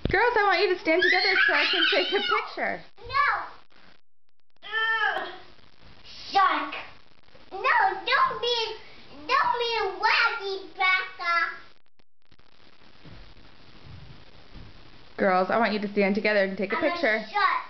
Girls, I want you to stand together so I can take a picture. No. Shark. No, don't be wacky, Becca. Girls, I want you to stand together and take a picture. I'm a shark.